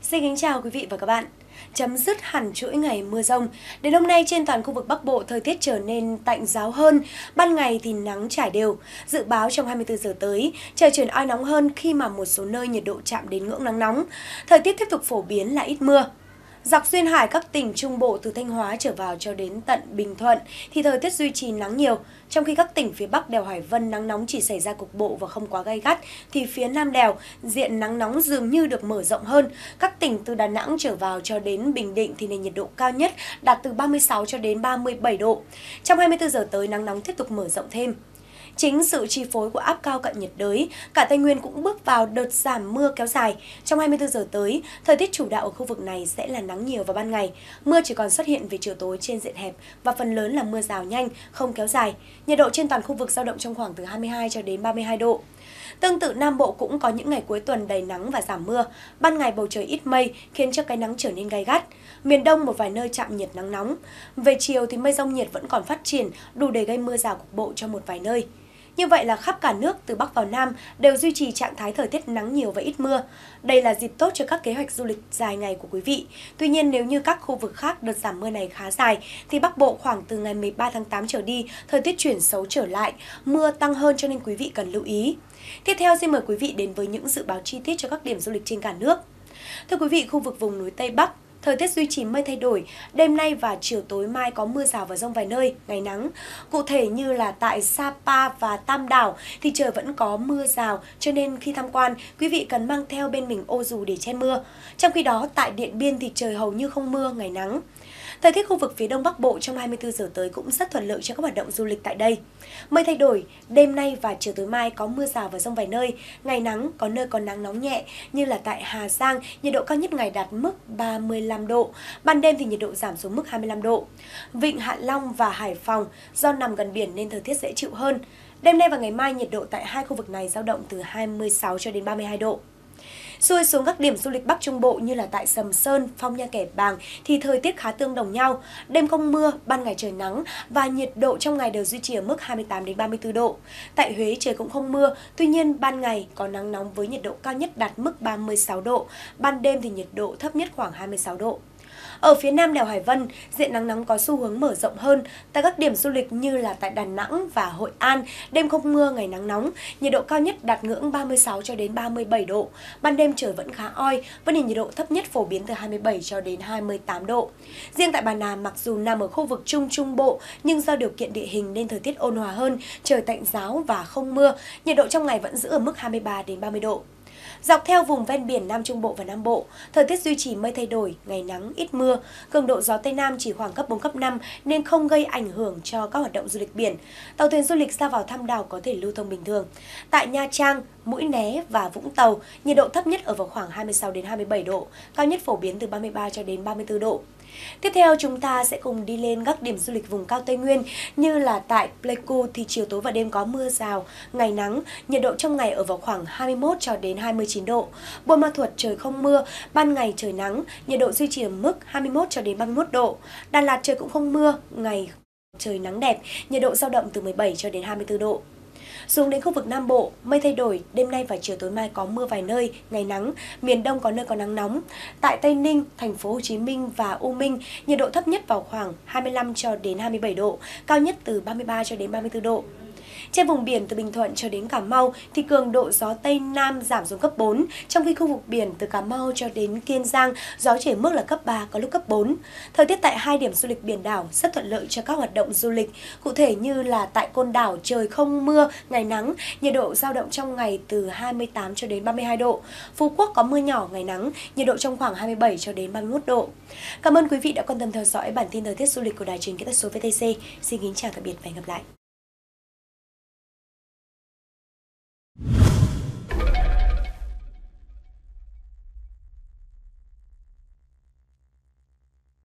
Xin kính chào quý vị và các bạn. Chấm dứt hẳn chuỗi ngày mưa rông, đến hôm nay trên toàn khu vực Bắc Bộ thời tiết trở nên tạnh ráo hơn, ban ngày thì nắng trải đều. Dự báo trong 24 giờ tới, trời chuyển oi nóng hơn khi mà một số nơi nhiệt độ chạm đến ngưỡng nắng nóng. Thời tiết tiếp tục phổ biến là ít mưa. Dọc duyên hải các tỉnh Trung Bộ từ Thanh Hóa trở vào cho đến tận Bình Thuận thì thời tiết duy trì nắng nhiều, trong khi các tỉnh phía Bắc đèo Hải Vân nắng nóng chỉ xảy ra cục bộ và không quá gay gắt, thì phía Nam đèo diện nắng nóng dường như được mở rộng hơn. Các tỉnh từ Đà Nẵng trở vào cho đến Bình Định thì nền nhiệt độ cao nhất đạt từ 36 cho đến 37 độ. Trong 24 giờ tới nắng nóng tiếp tục mở rộng thêm. Chính sự chi phối của áp cao cận nhiệt đới, cả Tây Nguyên cũng bước vào đợt giảm mưa kéo dài. Trong 24 giờ tới, thời tiết chủ đạo ở khu vực này sẽ là nắng nhiều vào ban ngày. Mưa chỉ còn xuất hiện về chiều tối trên diện hẹp và phần lớn là mưa rào nhanh, không kéo dài. Nhiệt độ trên toàn khu vực dao động trong khoảng từ 22 cho đến 32 độ. Tương tự Nam Bộ cũng có những ngày cuối tuần đầy nắng và giảm mưa. Ban ngày bầu trời ít mây khiến cho cái nắng trở nên gay gắt. Miền Đông một vài nơi chạm nhiệt nắng nóng. Về chiều thì mây rông nhiệt vẫn còn phát triển, đủ để gây mưa rào cục bộ cho một vài nơi. Như vậy là khắp cả nước từ Bắc vào Nam đều duy trì trạng thái thời tiết nắng nhiều và ít mưa. Đây là dịp tốt cho các kế hoạch du lịch dài ngày của quý vị. Tuy nhiên nếu như các khu vực khác đợt giảm mưa này khá dài thì Bắc Bộ khoảng từ ngày 13 tháng 8 trở đi thời tiết chuyển xấu trở lại, mưa tăng hơn cho nên quý vị cần lưu ý. Tiếp theo xin mời quý vị đến với những dự báo chi tiết cho các điểm du lịch trên cả nước. Thưa quý vị, khu vực vùng núi Tây Bắc thời tiết duy trì mây thay đổi, đêm nay và chiều tối mai có mưa rào và dông vài nơi, ngày nắng. Cụ thể như là tại Sapa và Tam Đảo thì trời vẫn có mưa rào, cho nên khi tham quan, quý vị cần mang theo bên mình ô dù để che mưa. Trong khi đó, tại Điện Biên thì trời hầu như không mưa, ngày nắng. Thời tiết khu vực phía Đông Bắc Bộ trong 24 giờ tới cũng rất thuận lợi cho các hoạt động du lịch tại đây. Mây thay đổi, đêm nay và chiều tối mai có mưa rào và dông vài nơi, ngày nắng, có nơi có nắng nóng nhẹ như là tại Hà Giang, nhiệt độ cao nhất ngày đạt mức 35 độ, ban đêm thì nhiệt độ giảm xuống mức 25 độ. Vịnh Hạ Long và Hải Phòng do nằm gần biển nên thời tiết dễ chịu hơn. Đêm nay và ngày mai nhiệt độ tại hai khu vực này dao động từ 26 cho đến 32 độ. Xuôi xuống các điểm du lịch Bắc Trung Bộ như là tại Sầm Sơn, Phong Nha Kẻ Bàng thì thời tiết khá tương đồng nhau. Đêm không mưa, ban ngày trời nắng và nhiệt độ trong ngày đều duy trì ở mức 28 đến 34 độ. Tại Huế trời cũng không mưa, tuy nhiên ban ngày có nắng nóng với nhiệt độ cao nhất đạt mức 36 độ, ban đêm thì nhiệt độ thấp nhất khoảng 26 độ. Ở phía Nam đèo Hải Vân, diện nắng nóng có xu hướng mở rộng hơn. Tại các điểm du lịch như là tại Đà Nẵng và Hội An, đêm không mưa, ngày nắng nóng, nhiệt độ cao nhất đạt ngưỡng 36 cho đến 37 độ. Ban đêm trời vẫn khá oi, với nền nhiệt độ thấp nhất phổ biến từ 27 cho đến 28 độ. Riêng tại Bà Nà, mặc dù nằm ở khu vực Trung Bộ, nhưng do điều kiện địa hình nên thời tiết ôn hòa hơn, trời tạnh ráo và không mưa, nhiệt độ trong ngày vẫn giữ ở mức 23 đến 30 độ. Dọc theo vùng ven biển Nam Trung Bộ và Nam Bộ, thời tiết duy trì mây thay đổi, ngày nắng, ít mưa, cường độ gió Tây Nam chỉ khoảng cấp 4, cấp 5 nên không gây ảnh hưởng cho các hoạt động du lịch biển. Tàu thuyền du lịch ra vào Tam Đảo có thể lưu thông bình thường. Tại Nha Trang, Mũi Né và Vũng Tàu, nhiệt độ thấp nhất ở vào khoảng 26 đến 27 độ, cao nhất phổ biến từ 33 cho đến 34 độ. Tiếp theo chúng ta sẽ cùng đi lên các điểm du lịch vùng cao Tây Nguyên như là tại Pleiku thì chiều tối và đêm có mưa rào, ngày nắng, nhiệt độ trong ngày ở vào khoảng 21 cho đến 29 độ. Buôn Ma Thuột trời không mưa, ban ngày trời nắng, nhiệt độ duy trì ở mức 21 cho đến 31 độ. Đà Lạt trời cũng không mưa, ngày trời nắng đẹp, nhiệt độ dao động từ 17 cho đến 24 độ. Xuống đến khu vực Nam Bộ, mây thay đổi, đêm nay và chiều tối mai có mưa vài nơi, ngày nắng, miền Đông có nơi có nắng nóng. Tại Tây Ninh, thành phố Hồ Chí Minh và U Minh, nhiệt độ thấp nhất vào khoảng 25 cho đến 27 độ, cao nhất từ 33 cho đến 34 độ. Trên vùng biển từ Bình Thuận cho đến Cà Mau thì cường độ gió Tây Nam giảm xuống cấp 4, trong khi khu vực biển từ Cà Mau cho đến Kiên Giang gió chỉ ở mức là cấp 3, có lúc cấp 4. Thời tiết tại hai điểm du lịch biển đảo rất thuận lợi cho các hoạt động du lịch, cụ thể như là tại Côn Đảo trời không mưa, ngày nắng, nhiệt độ dao động trong ngày từ 28 cho đến 32 độ. Phú Quốc có mưa nhỏ, ngày nắng, nhiệt độ trong khoảng 27 cho đến 31 độ. Cảm ơn quý vị đã quan tâm theo dõi bản tin thời tiết du lịch của Đài Truyền hình kỹ thuật số VTC. Xin kính chào tạm biệt và hẹn gặp lại.